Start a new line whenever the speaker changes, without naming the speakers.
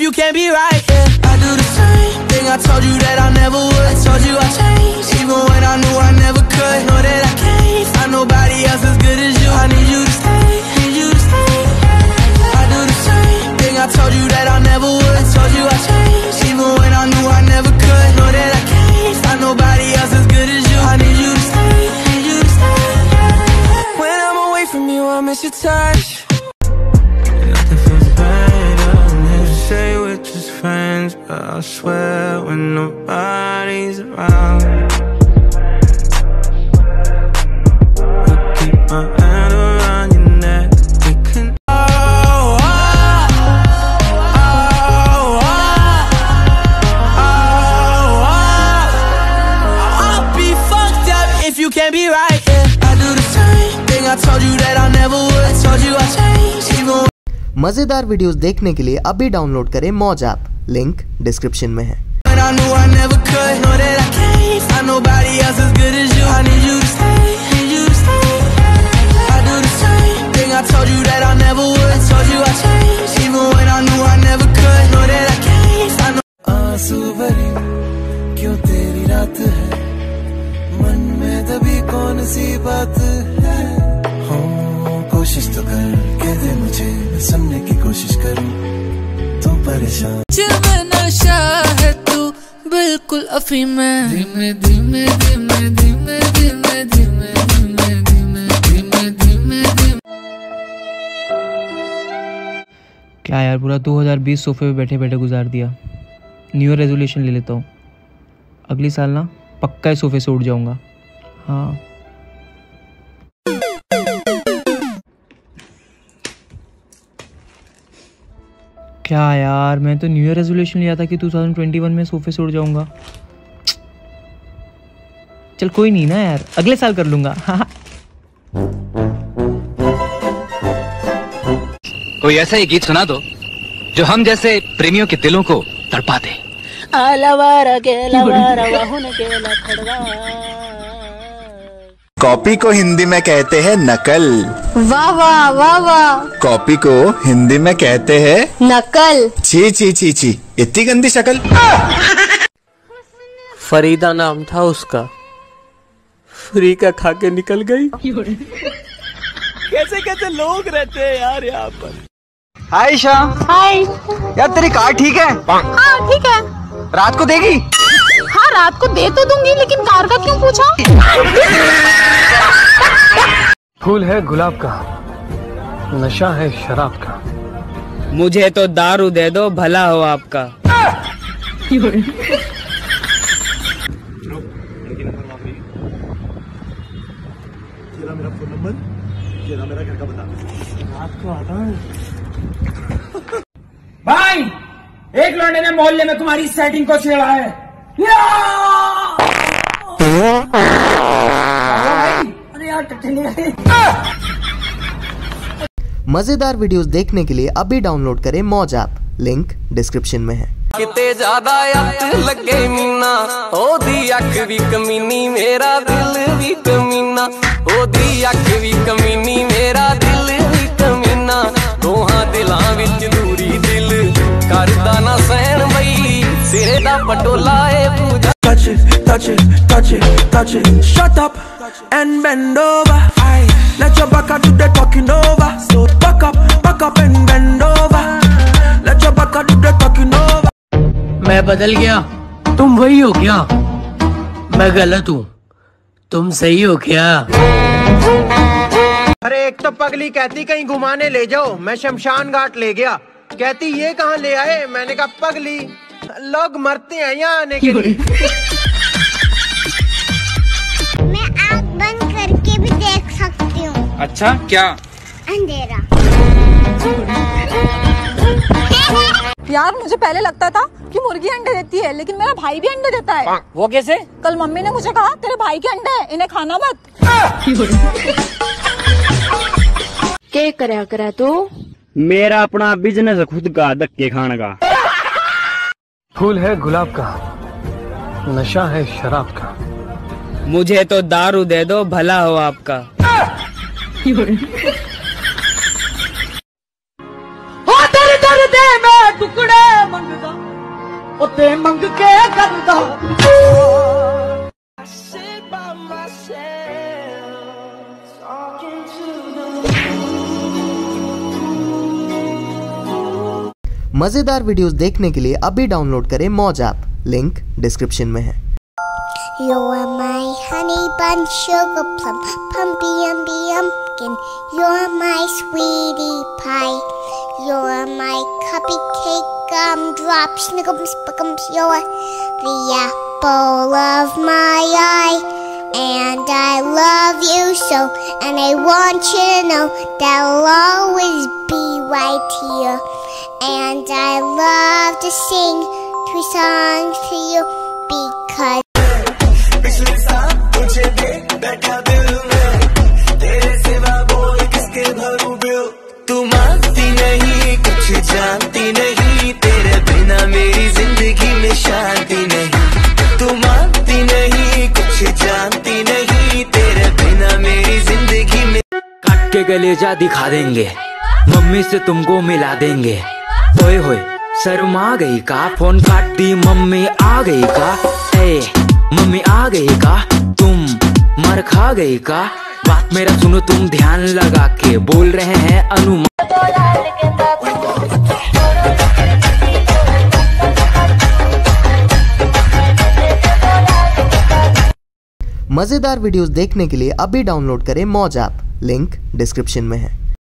you can't be right, yeah. I do the same thing I told you that I never would. I told you I changed, even when I knew I never could. Know that I can't find nobody else as good as you. I need you to stay, need you to stay. I do the same thing I told you that I never would. I told you I changed, even when I knew I never could. Know that I can't find nobody else as good as you. I need you to stay, need you to stay. When I'm away from you, I miss your touch. Nothing feels better than to say we're just friends, but I swear when nobody's around, you keep my hand around your neck. We can. I'll be fucked up if you can't be right, yeah. I do the same thing I told you that I never would. I told you I changed, even.
मजेदार videos देखने के लिए अभी download करें मौज app, link description में है।
आंसू भरी क्यों तेरी रात है, मन में दबी कौन सी बात है। कोशिश तो कर कह दे मुझे, मैं सुनने की कोशिश करूं, तू परेशान। में नशा है तू बिल्कुल अफीम में, धीमे धीमे धीमे धीमे धीमे धीमे धीमे धीमे धीमे धीमे धीमे।
क्या यार, पूरा 2020 सोफे पे बैठे बैठे गुजार दिया। न्यू ईयर रेजोल्यूशन ले लेता हूँ, अगली साल ना पक्का इस सोफे से उठ जाऊंगा। हाँ, क्या यार, मैं तो न्यू ईयर रेजोल्यूशन लिया था कि 2021 में सोफे से उड़ जाऊंगा। चल कोई नहीं ना यार, अगले साल कर लूंगा।
कोई ऐसा ही गीत सुना दो जो हम जैसे प्रेमियों के दिलों को तड़पा दे।
कॉपी को हिंदी में कहते हैं नकल।
वाह वाह वाह वाह।
कॉपी को हिंदी में कहते हैं
नकल।
छी छी छी छी, इतनी गंदी शक्ल।
फरीदा नाम था उसका, फ्री का खा के निकल गई।
कैसे कैसे लोग रहते हैं यार यहाँ पर।
हाय ईशा।
हाय।
यार तेरी कार ठीक है?
हाँ ठीक है।
रात को देगी?
हाँ रात को दे तो दूंगी, लेकिन कार का क्यों पूछा?
फूल है गुलाब का, नशा है शराब का,
मुझे तो दारू दे दो, भला हो आपका।
मेरा फोन नंबर, मेरा घर का बता। रात को आता है। भाई, एक लौंडे ने मोहल्ले में तुम्हारी सेटिंग को छेड़ा है। अरे यार
मजेदार वीडियोस देखने के लिए अभी डाउनलोड करें मौज ऐप, लिंक डिस्क्रिप्शन में है।
किते ज्यादा अख लगे मीना, ओदी अख भी कमीनी, मेरा दिल भी कमीना। ओदी अख भी कमीनी, मेरा दिल भी कमीना। दोहां दिलां विच दूरी दिल करदा ना सहन बई, सिरे दा पटोला ए पूजा। Touch it, touch it, touch it, touch it. Shut up and bend over. Aye, let your back do the talking over. So back up and bend over. Let your back do the talking over.
मैं बदल गया, तुम वही हो क्या? मैं गलत हूँ, तुम सही हो क्या?
अरे एक तो पगली कहती कहीं घुमाने ले जाओ, मैं शमशान घाट ले गया। कहती ये कहाँ ले आए? मैंने कहा पगली, लोग मरते हैं यहाँ आने के लिए।
मैं आँख बंद करके भी देख सकती हूँ।
अच्छा, क्या?
अंधेरा।
यार मुझे पहले लगता था कि मुर्गी अंडे देती है, लेकिन मेरा भाई भी अंडे देता है।
वो कैसे?
कल मम्मी ने मुझे कहा तेरे भाई के अंडे हैं, इन्हें खाना मत।
क्या करया करा तू?
मेरा अपना बिजनेस खुद का, धक्के खाने का। फूल है गुलाब का, नशा है शराब का,
मुझे तो दारू दे दो, भला हो आपका।
तेरे दर्द में
टुकड़े मंगदा उते मंग के करदा
मजेदार वीडियोस देखने के लिए अभी डाउनलोड करें मौज ऐप, लिंक डिस्क्रिप्शन में है।
You're my honey bun, sugar plum, pumpy umby umpkin. You're my sweetie pie. You're my cupcake gumdrop, snickums, spickums. You're the apple of my eye. And I love you so, and I want you to know that I'll always be right here. And I love to sing 3 songs to you because
पिछले साल तुझे देख बैठा दिल में, तेरे सिवा बोल किसके भरूं बिल। तू मानती नहीं कुछ जानती नहीं, तेरे बिना मेरी जिंदगी में शांति नहीं। तू मानती नहीं कुछ जानती नहीं, तेरे बिना मेरी जिंदगी में।
काट के कलेजा दिखा देंगे, मम्मी से तुमको मिला देंगे। ओए होए शर्मा गई का, फोन काट दी मम्मी आ गई का। ए मम्मी आ गई का, तुम मर खा गई का। बात मेरा सुनो तुम ध्यान लगा के, बोल रहे हैं अनुमान।
मजेदार वीडियोस देखने के लिए अभी डाउनलोड करें मौज ऐप, लिंक डिस्क्रिप्शन में है।